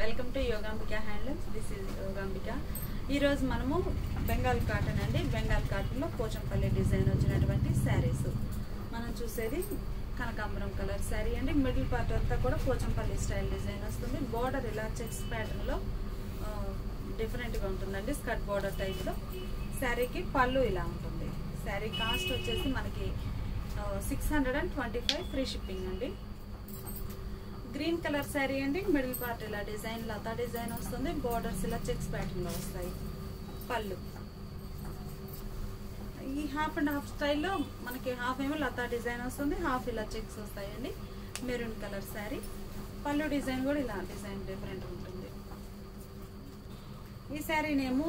Welcome to Yogambika handlooms. This is Yogambika. ఈరోజు మనము Bengal cotton అండి. బెంగాల్ కాటన్లో పోచంపల్లి డిజైన్ వచ్చినటువంటి శారీస్ మనం చూసేది కనకాంబరం కలర్ శారీ అండి. మిడిల్ పార్ట్ అంతా కూడా పోచంపల్లి స్టైల్ డిజైన్ వస్తుంది. బార్డర్ ఇలా చెక్స్ ప్యాటర్న్లో డిఫరెంట్గా ఉంటుందండి, స్కర్ట్ బార్డర్ టైప్లో. శారీకి పళ్ళు ఇలా ఉంటుంది. శారీ కాస్ట్ వచ్చేసి మనకి 625 ఫ్రీ షిప్పింగ్ అండి. గ్రీన్ కలర్ శారీ అండి. మిడిల్ పార్ట్ ఇలా డిజైన్ లతా డిజైన్ వస్తుంది. బార్డర్స్ ఇలా చెక్స్ ప్యాటర్న్ లో వస్తాయి. పళ్ళు ఈ హాఫ్ అండ్ హాఫ్ స్టైల్లో మనకి హాఫ్ ఏమో లతా డిజైన్ వస్తుంది, హాఫ్ ఇలా చెక్స్ వస్తాయండి. Maroon colour sari. పళ్ళు డిజైన్ కూడా ఇలా డిజైన్ డిఫరెంట్ ఉంటుంది. ఈ శారీనేమో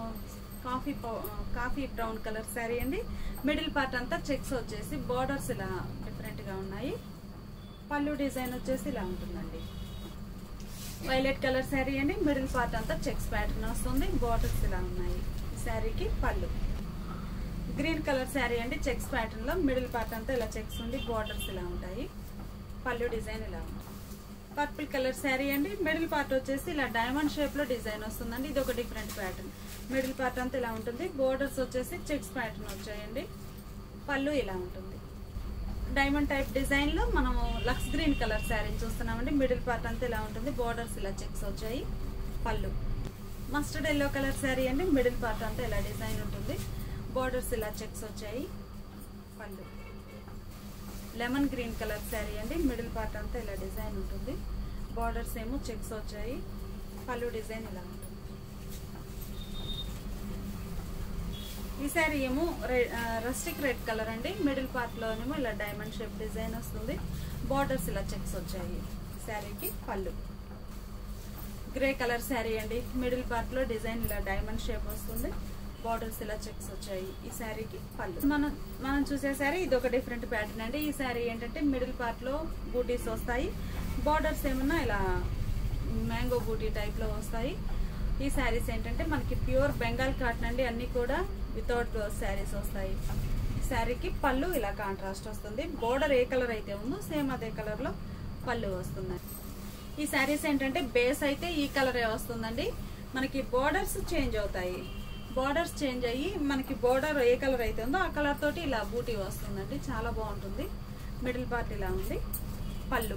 కాఫీ బ్రౌన్ కలర్ శారీ అండి. మిడిల్ పార్ట్ అంతా చెక్స్ వచ్చేసి బార్డర్స్ ఇలా డిఫరెంట్ గా ఉన్నాయి. పళ్ళు డిజైన్ వచ్చేసి ఇలా ఉంటుందండి. వైలెట్ కలర్ శారీ అండి. మిడిల్ పార్ట్ అంతా చెక్స్ ప్యాటర్న్ వస్తుంది. బార్డర్స్ ఇలా ఉన్నాయి. ఈ శారీకి పళ్ళు. గ్రీన్ కలర్ శారీ అండి. చెక్స్ ప్యాటర్న్ లో మిడిల్ పార్ట్ అంతా ఇలా చెక్స్ ఉండి బార్డర్స్ ఇలా ఉంటాయి. పళ్ళు డిజైన్ ఇలా ఉంటుంది. పర్పుల్ కలర్ శారీ అండి. మిడిల్ పార్ట్ వచ్చేసి ఇలా డైమండ్ షేప్ లో డిజైన్ వస్తుందండి. ఇది ఒక డిఫరెంట్ ప్యాటర్న్. మిడిల్ పార్ట్ అంతా ఇలా ఉంటుంది. బోర్డర్స్ వచ్చేసి చెక్స్ ప్యాటర్న్ వచ్చాయండి. పళ్ళు ఇలా ఉంటుంది. డైమండ్ టైప్ డిజైన్ లో మనము లక్స్ గ్రీన్ కలర్ శారీ చూస్తున్నామండి. మిడిల్ పార్ట్ అంతా ఇలా ఉంటుంది. బోర్డర్స్ ఇలా చెక్స్ వచ్చాయి. పళ్ళు. మస్టర్డ్ ఎల్లో కలర్ శారీ అండి. మిడిల్ పార్ట్ అంతా ఇలా డిజైన్ ఉంటుంది. బోర్డర్స్ ఇలా చెక్స్ వచ్చాయి. పళ్ళు. లెమన్ గ్రీన్ కలర్ శారీ అండి. మిడిల్ పార్ట్ అంతా ఇలా డిజైన్ ఉంటుంది. బార్డర్స్ ఏమో చెక్స్ వచ్చాయి. పళ్ళు డిజైన్ ఇలా ఉంటుంది. ఈ శారీ ఏమో రస్టిక్ రెడ్ కలర్ అండి. మిడిల్ పార్ట్ లోనేమో ఇలా డైమండ్ షేప్ డిజైన్ వస్తుంది. బార్డర్స్ ఇలా చెక్స్ వచ్చాయి. శారీకి పళ్ళు. గ్రే కలర్ శారీ అండి. మిడిల్ పార్ట్ లో డిజైన్ ఇలా డైమండ్ షేప్ వస్తుంది. బార్డర్స్ ఇలా చెక్స్ వచ్చాయి. ఈ శారీకి పళ్ళు. మనం చూసే శారీ ఇది ఒక డిఫరెంట్ ప్యాటర్న్ అండి. ఈ శారీ ఏంటంటే మిడిల్ పార్ట్ లో బూటీస్ వస్తాయి. బార్డర్స్ ఏమన్నా ఇలా మ్యాంగో బూటీ టైప్ లో వస్తాయి. ఈ శారీస్ ఏంటంటే మనకి ప్యూర్ బెంగాల్ కాటన్ అండి. అన్ని కూడా వితౌట్ బ్లౌజ్ శారీస్ వస్తాయి. శారీకి పళ్ళు ఇలా కాంట్రాస్ట్ వస్తుంది. బోర్డర్ ఏ కలర్ అయితే ఉందో సేమ్ అదే కలర్ లో పళ్ళు వస్తుంది. ఈ శారీస్ ఏంటంటే బేస్ అయితే ఈ కలరే వస్తుందండి. మనకి బోర్డర్స్ చేంజ్ అవుతాయి. బోర్డర్స్ చేంజ్ అయ్యి మనకి బోర్డర్ ఏ కలర్ అయితే ఉందో ఆ కలర్ తోటి ఇలా బూటీ వస్తుందండి. చాలా బాగుంటుంది. మిడిల్ పార్ట్ ఇలా ఉంది. పళ్ళు.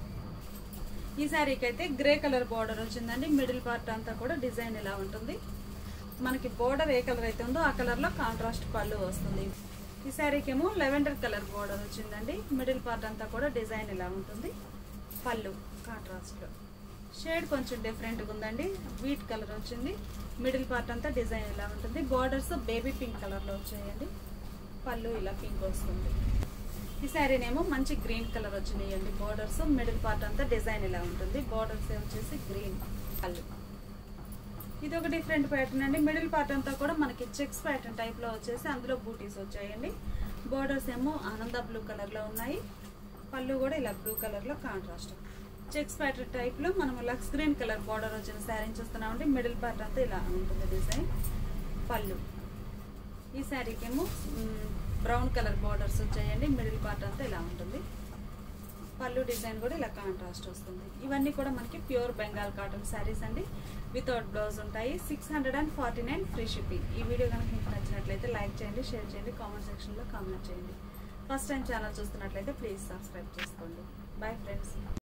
ఈ శారీకి అయితే గ్రే కలర్ బోర్డర్ వచ్చిందండి. మిడిల్ పార్ట్ అంతా కూడా డిజైన్ ఇలా ఉంటుంది. మనకి బోర్డర్ ఏ కలర్ అయితే ఉందో ఆ కలర్ లో కాంట్రాస్ట్ పళ్ళు వస్తుంది. ఈ శారీకి ఏమో లెవెండర్ కలర్ బోర్డర్ వచ్చిందండి. మిడిల్ పార్ట్ అంతా కూడా డిజైన్ ఇలా ఉంటుంది. పళ్ళు కాంట్రాస్ట్ లో. షేడ్ కొంచెం డిఫరెంట్ గా ఉందండి. వీట్ కలర్ వచ్చింది. మిడిల్ పార్ట్ అంతా డిజైన్ ఇలా ఉంటుంది. బార్డర్స్ బేబీ పింక్ కలర్ లో వచ్చాయండి. పళ్ళు ఇలా పింక్ వస్తుంది. ఈ శారీనేమో మంచి గ్రీన్ కలర్ వచ్చినాయండి. బార్డర్స్ మిడిల్ పార్ట్ అంతా డిజైన్ ఇలా ఉంటుంది. బార్డర్స్ వచ్చేసి గ్రీన్. పళ్ళు. ఇది ఒక డిఫరెంట్ ప్యాటర్న్ అండి. మిడిల్ పార్ట్ అంతా కూడా మనకి చెక్స్ ప్యాటర్న్ టైప్ లో వచ్చేసి అందులో బూటీస్ వచ్చాయండి. బార్డర్స్ ఏమో ఆనంద బ్లూ కలర్ లో ఉన్నాయి. పళ్ళు కూడా ఇలా బ్లూ కలర్ లో కాంట్రాస్ట్. చెక్స్ ప్యాటర్న్ టైప్ లో మనం లక్స్ గ్రీన్ కలర్ బార్డర్ వచ్చిన శారీ చూస్తున్నామండి. మిడిల్ పార్ట్ అంతా ఇలా ఉంటుంది డిజైన్. పళ్ళు. ఈ శారీకి ఏమో బ్రౌన్ కలర్ బార్డర్స్ వచ్చాయండి. మిడిల్ పార్ట్ అంతా ఇలా ఉంటుంది. పళ్ళు డిజైన్ కూడా ఇలా కాంట్రాస్ట్ వస్తుంది. ఇవన్నీ కూడా మనకి ప్యూర్ బెంగాల్ కాటన్ శారీస్ అండి. వితౌట్ బ్లౌజ్ ఉంటాయి. 649 ఫ్రీ షిప్పింగ్. ఈ వీడియో కనుక మీకు నచ్చినట్లయితే లైక్ చేయండి, షేర్ చేయండి, కామెంట్ సెక్షన్ లో కామెంట్ చేయండి. ఫస్ట్ టైం ఛానల్ చూస్తున్నట్లయితే ప్లీజ్ సబ్స్క్రైబ్ చేసుకోండి. Bye friends.